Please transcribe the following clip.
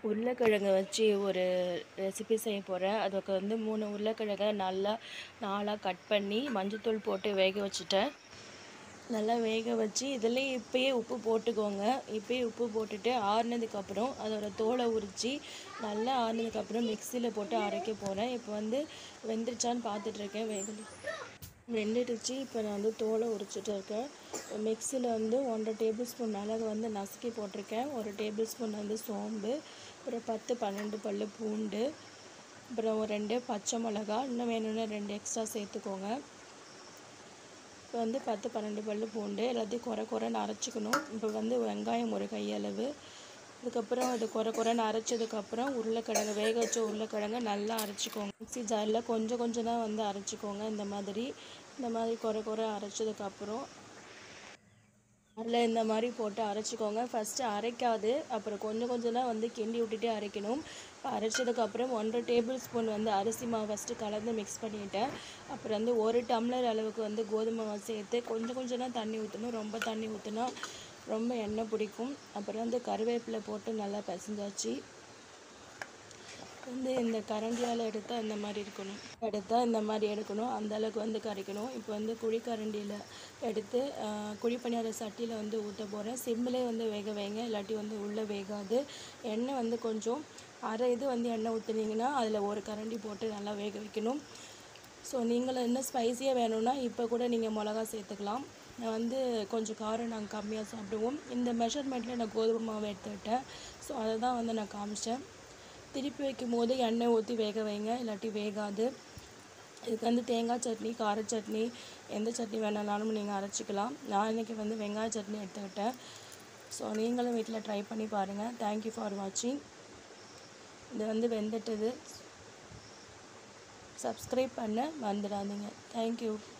உருளைக்கிழங்கு வச்சு ஒரு ரெசிபி செய்ய போகிறேன். அதுக்கு வந்து 3 உருளைக்கிழங்கை நல்லா 4ஆக கட் பண்ணி மஞ்சத்தூள் போட்டு வேக வச்சுட்டேன். நல்லா வேக வச்சு இதுலேயே இப்போயே உப்பு போட்டுக்கோங்க. இப்போயே உப்பு போட்டுட்டு ஆறுனதுக்கப்புறம் அதோடய தோலை உரித்து நல்லா ஆறுனதுக்கப்புறம் மிக்சியில் போட்டு அரைக்க போகிறேன். இப்போ வந்து வெந்துருச்சான்னு பார்த்துட்ருக்கேன். வெந்துடுச்சு. இப்போ நான் வந்து தோலை உரிச்சிட்டு இருக்கேன். மிக்சியில் வந்து 1½ டேபிள் ஸ்பூன் மிளகு வந்து நசுக்கி போட்டிருக்கேன். 1 டேபிள் ஸ்பூன் வந்து சோம்பு, ஒரு 10-12 பல் பூண்டு, அப்புறம் ஒரு 2 பச்சை மிளகா, இன்னும் வேணும்னா 2 எக்ஸ்ட்ரா சேர்த்துக்கோங்க. இப்போ வந்து 10-12 பல் பூண்டு எல்லாத்தையும் குறைன்னு அரைச்சிக்கணும். இப்போ வந்து வெங்காயம் ஒரு கையளவு, அதுக்கப்புறம் அது குறைன்னு அரைச்சதுக்கப்புறம் உருளைக்கிழங்கு வேக வச்ச உருளைக்கிழங்கை நல்லா அரைச்சிக்கோங்க. மிக்ஸி ஜாரில் கொஞ்சம் தான் வந்து அரைச்சிக்கோங்க. இந்த மாதிரி குறை அரைச்சதுக்கப்புறம் அதில் இந்த மாதிரி போட்டு அரைச்சிக்கோங்க. ஃபஸ்ட்டு அரைக்காது, அப்புறம் கொஞ்சம் தான் வந்து கிண்டி விட்டுட்டே அரைக்கணும். இப்போ அரைச்சதுக்கப்புறம் 1½ டேபிள் ஸ்பூன் வந்து அரிசி மாவு ஃபஸ்ட்டு கலந்து மிக்ஸ் பண்ணிவிட்டேன். அப்புறம் வந்து 1 டம்ளர் அளவுக்கு வந்து கோதுமை மாவு சேர்த்து கொஞ்சம் தான் தண்ணி ஊற்றணும். ரொம்ப தண்ணி ஊற்றினா ரொம்ப எண்ணெய் பிடிக்கும். அப்புறம் வந்து கருவேப்பிலை போட்டு நல்லா பிசைஞ்சாச்சு. வந்து இந்த கரண்டியால் எடுத்தால் இந்த மாதிரி எடுக்கணும். அந்தளவுக்கு வந்து கரைக்கணும். இப்போ வந்து குழிக்கரண்டியில் எடுத்து குழிப்பணியார சட்டியில் வந்து ஊற்ற போகிறேன். சிம்மிலே வந்து வேக வைங்க, இல்லாட்டி வந்து உள்ளே வேகாது. எண்ணெய் வந்து கொஞ்சம் அரை இது வந்து எண்ணெய் ஊற்றுனீங்கன்னா அதில் ஒரு கரண்டி போட்டு நல்லா வேக வைக்கணும். ஸோ நீங்களும் இன்னும் ஸ்பைஸியாக வேணும்னா இப்போ கூட நீங்கள் மிளகா சேர்த்துக்கலாம். நான் வந்து கொஞ்சம் காரம் நாங்கள் கம்மியாக சாப்பிடுவோம். இந்த மெஷர்மெண்ட்டில் நான் கோதுமை மாவு எடுத்துக்கிட்டேன். ஸோ அதை தான் வந்து நான் காமிச்சேன். திருப்பி வைக்கும் போது எண்ணெய் ஊற்றி வேக வைங்க, இல்லாட்டி வேகாது. இதுக்கு வந்து தேங்காய் சட்னி, கார சட்னி, எந்த சட்னி வேணாலும் நீங்கள் அரைச்சிக்கலாம். நான் இன்றைக்கி வந்து வெங்காய சட்னி எடுத்துக்கிட்டேன். ஸோ நீங்களும் வீட்டில் ட்ரை பண்ணி பாருங்கள். தேங்க்யூ ஃபார் வாட்சிங். இது வந்து வெந்துட்டது. சப்ஸ்கிரைப் பண்ண மறந்துடாதீங்க. தேங்க்யூ.